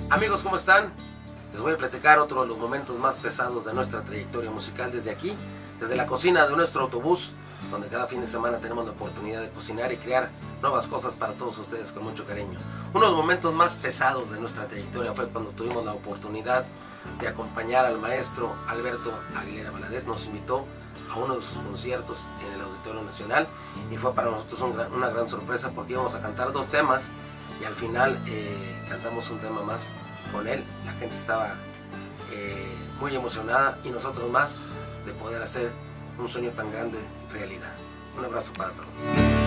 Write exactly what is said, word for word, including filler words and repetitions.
Amigos, ¿cómo están? Les voy a platicar otro de los momentos más pesados de nuestra trayectoria musical desde aquí, desde la cocina de nuestro autobús, donde cada fin de semana tenemos la oportunidad de cocinar y crear nuevas cosas para todos ustedes con mucho cariño. Uno de los momentos más pesados de nuestra trayectoria fue cuando tuvimos la oportunidad de acompañar al maestro Alberto Aguilera Valadez. Nos invitó a uno de sus conciertos en el Auditorio Nacional y fue para nosotros un gran, una gran sorpresa, porque íbamos a cantar dos temas y al final eh, cantamos un tema más con él. La gente estaba eh, muy emocionada y nosotros más de poder hacer un sueño tan grande realidad. Un abrazo para todos.